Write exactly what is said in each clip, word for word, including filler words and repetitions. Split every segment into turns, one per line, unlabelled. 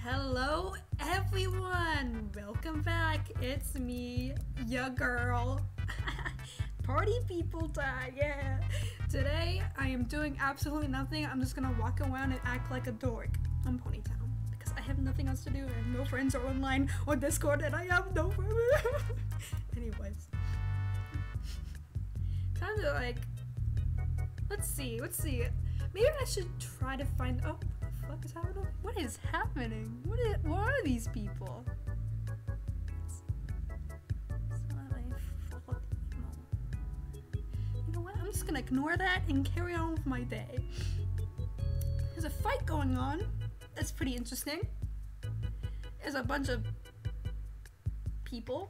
Hello everyone! Welcome back! It's me, your girl. Party people time, yeah! Today, I am doing absolutely nothing. I'm just gonna walk around and act like a dork on Ponytown. Because I have nothing else to do and no friends are online or Discord and I have no friends. Anyways. Time to like... Let's see, let's see. Maybe I should try to find... Oh, what the fuck is happening? What is happening? What, is, what are these people? It's, it's not my fault. You know what? I'm just gonna ignore that and carry on with my day. There's a fight going on. That's pretty interesting. There's a bunch of people.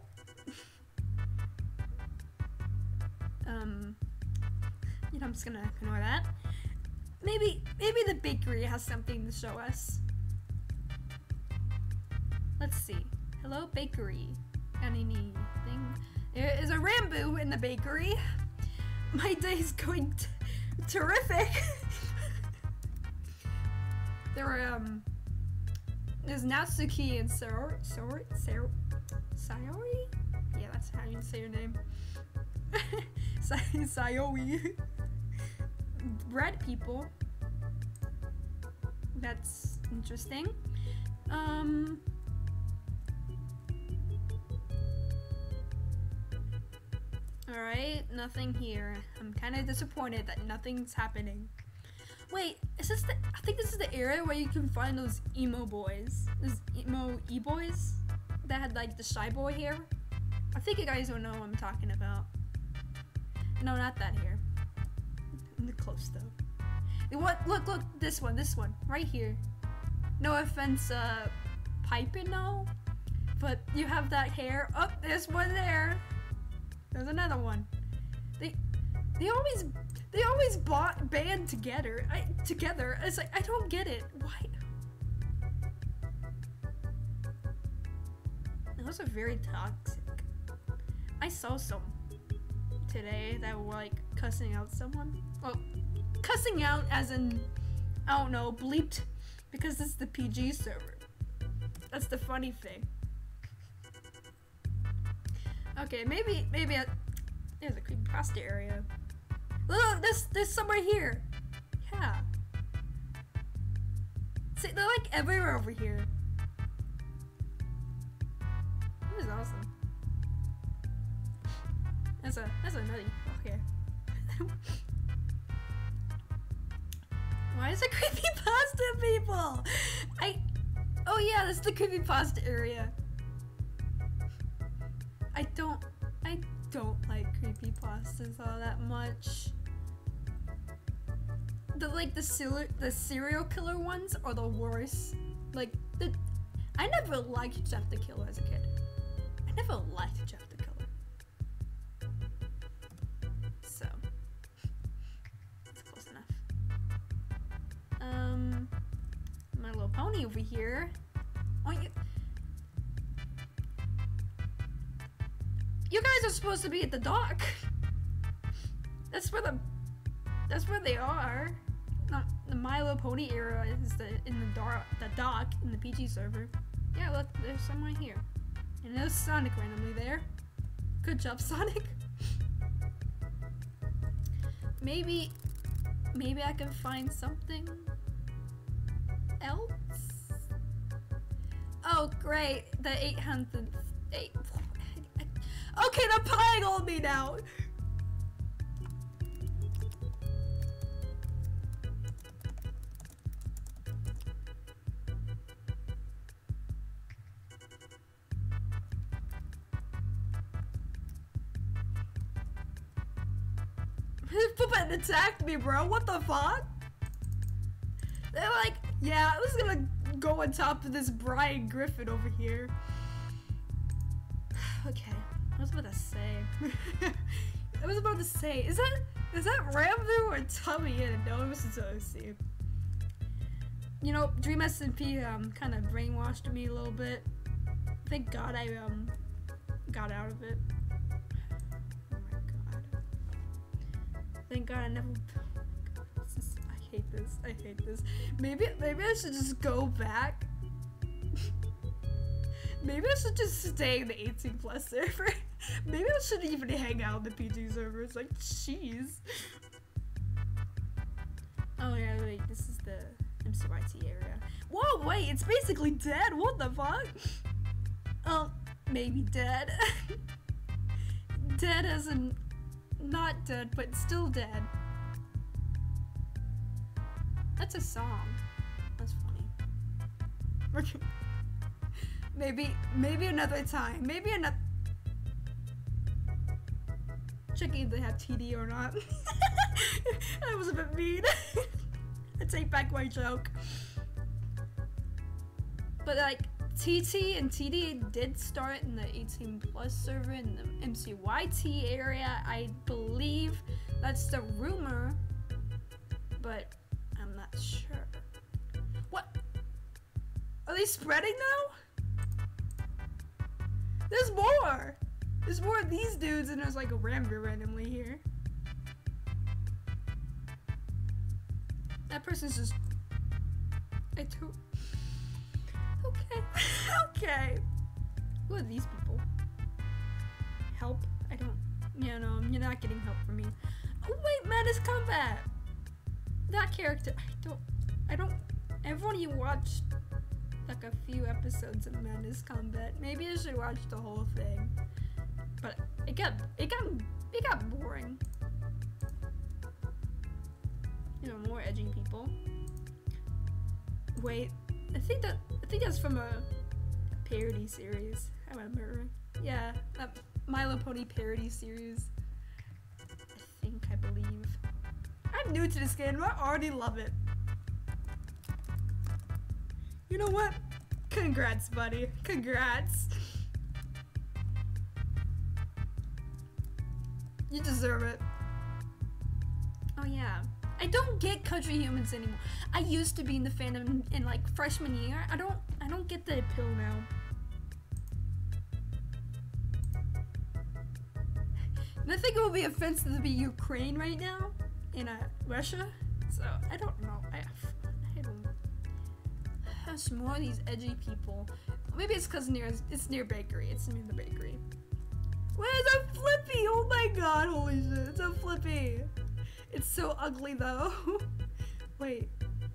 um, you know, I'm just gonna ignore that. Maybe, maybe the bakery has something to show us. Let's see. Hello, bakery. Anything? There is a Rambo in the bakery. My day's going t terrific. There were um. There's Natsuki and Sayori. Sayori. Sayori. Yeah, that's how you say your name. Sayori. Red people. That's interesting. Um. Alright, nothing here. I'm kind of disappointed that nothing's happening. Wait, is this the- I think this is the area where you can find those emo boys. Those emo e-boys that had like the shy boy hair. I think you guys don't know what I'm talking about. No, not that here. Close though. What? Look, look, this one, this one, right here. No offense, uh, Piper, no, but you have that hair. Oh, there's one there. There's another one. They, they always, they always bought band together. I together. It's like I don't get it. Why? Those are very toxic. I saw some today that were like cussing out someone. Well, cussing out as in, I don't know, bleeped, because this is the P G server. That's the funny thing. Okay, maybe, maybe, I, there's a creepypasta area. Look, there's, there's somewhere here. Yeah. See, they're like everywhere over here. This is awesome. That's a, that's a nutty. Okay. Why is it creepypasta people? I, oh yeah, that's the creepypasta area. I don't, I don't like creepypastas all that much. The like the serial, the serial killer ones are the worst. Like the, I never liked Jeff the Killer as a kid. I never liked Jeff the Killer. So, that's close enough. Um, My Little Pony over here. Oh, you, you guys are supposed to be at the dock. That's where the, that's where they are. Not the My Little Pony era is the in the dock, the dock in the P G server. Yeah, look, there's someone here, and there's Sonic randomly there. Good job, Sonic. Maybe, maybe I can find something else? Oh, great. The eight hundred... Eight, okay, they're playing on me now. This puppet attacked me, bro. What the fuck? They're like, yeah, I was gonna go on top of this Brian Griffin over here. Okay, I was about to say. I was about to say, is that is that Rambo or Tommy? Yeah, no, it was O C. You know, Dream S and P um kind of brainwashed me a little bit. Thank God I um got out of it. Oh my God. Thank God I never. Oh my God, this is, I hate this. I hate this. Maybe maybe I should just go back Maybe I should just stay in the eighteen plus server. Maybe I shouldn't even hang out in the P G servers. Like, jeez. Oh yeah, wait, this is the M C Y T area. Whoa, wait, it's basically dead. What the fuck? Oh, maybe dead. Dead as in not dead, but still dead. That's a song. That's funny. maybe, maybe another time. Maybe another. Checking if they have T D or not. That was a bit mean. I take back my joke. But like, T T and T D did start in the eighteen plus server in the M C Y T area. I believe that's the rumor, but I'm not sure. What? Are they spreading now? There's more! There's more of these dudes, and there's like a Rambo randomly here. That person's just... I don't... Okay. Okay. Who are these people? Help? I don't... Yeah, no, you're not getting help from me. Oh wait, Madness Combat! That character... I don't... I don't... I've only watched like a few episodes of Madness Combat. Maybe I should watch the whole thing. But it got... It got... It got boring. You know, more edgy people. Wait, I think that I think that's from a parody series. I remember. Yeah, that My Little Pony parody series. I think, I believe. I'm new to this game, but I already love it. You know what? Congrats, buddy. Congrats. You deserve it. Oh yeah. I don't get Country Humans anymore. I used to be in the fandom in like freshman year. I don't I don't get the appeal now. And I think it would be offensive to be Ukraine right now in uh, Russia. So I don't know. I I don't There's more of these edgy people. Maybe it's cause near it's near bakery. It's near the bakery. Where's a Flippy? Oh my god, holy shit, it's a Flippy. It's so ugly though. Wait.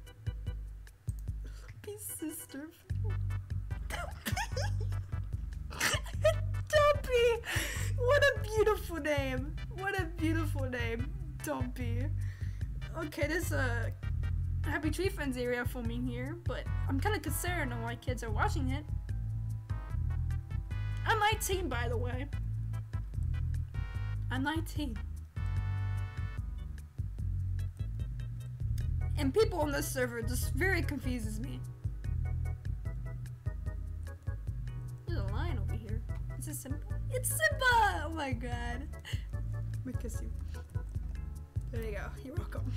Flippy's sister. Dumpy! What a beautiful name. What a beautiful name. Dumpy. Okay, there's a Happy Tree Friends area filming here, but I'm kind of concerned on why kids are watching it. I'm nineteen, by the way. I'm nineteen. And people on this server just very confuses me. There's a lion over here. Is this Simba? It's Simba! Oh my god. Let me kiss you. There you go. You're welcome.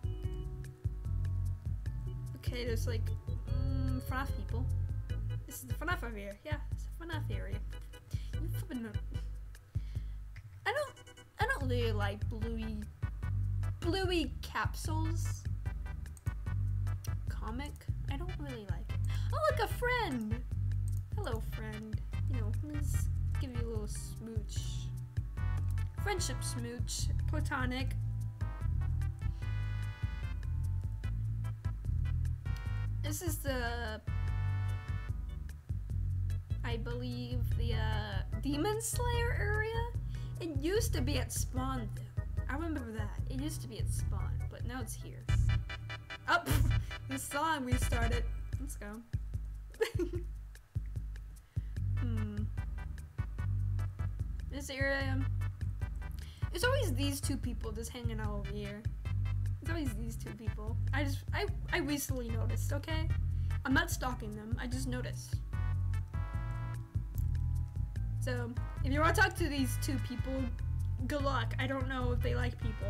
Okay, there's like mm, FNAF people. This is the FNAF over here. Yeah, it's a FNAF area. You flippin' know. I don't. I don't really like bluey, bluey capsules. Comic. I don't really like it. Oh, look, a friend. Hello, friend. You know, let's give you a little smooch. Friendship smooch. Platonic. This is the, I believe, the uh, Demon Slayer area. It used to be at Spawn, though. I remember that. It used to be at Spawn, but now it's here. Up. Oh, the song we started. Let's go. hmm. This area. It's always these two people just hanging out over here. It's always these two people. I just, I, I recently noticed, okay? I'm not stalking them, I just noticed. So, if you want to talk to these two people, good luck. I don't know if they like people.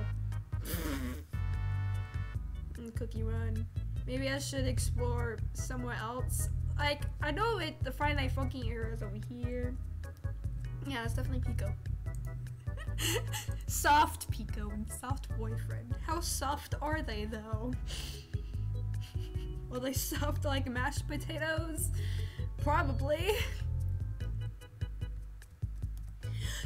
And Cookie Run. Maybe I should explore somewhere else. Like, I know it, the Friday Night Funky area is over here. Yeah, it's definitely Pico. Soft Pico and soft boyfriend. How soft are they though? Are they soft like mashed potatoes? Probably.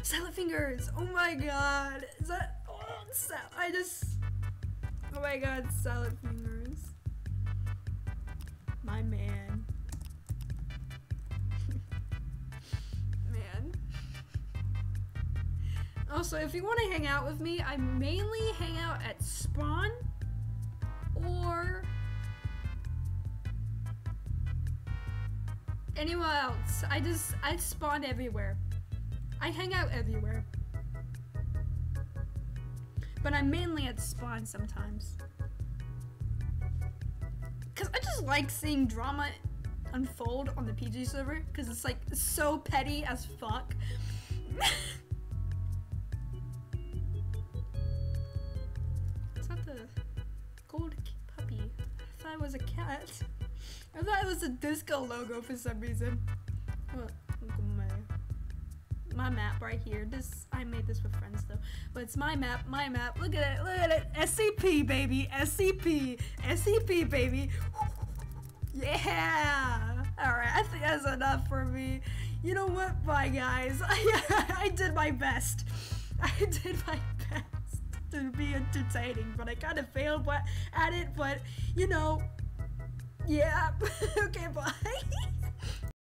Salad fingers. Oh my god. Is that? Oh, sal I just. Oh my god, salad fingers. My man. Man. Also, if you want to hang out with me, I mainly hang out at Spawn or anywhere else. I just, I spawn everywhere. I hang out everywhere. But I'm mainly at Spawn sometimes. Cause I just like seeing drama unfold on the P G server, cause it's like so petty as fuck. It's not the gold puppy. I thought it was a cat. I thought it was a disco logo for some reason. Look, look at my, my map right here. This I made this with friends though, but it's my map, my map. Look at it, look at it. S C P baby, S C P, S C P baby. Yeah. All right, I think that's enough for me. You know what? Bye guys. I I did my best. I did my best to be entertaining, but I kind of failed but at it. But you know. Yeah. Okay, bye.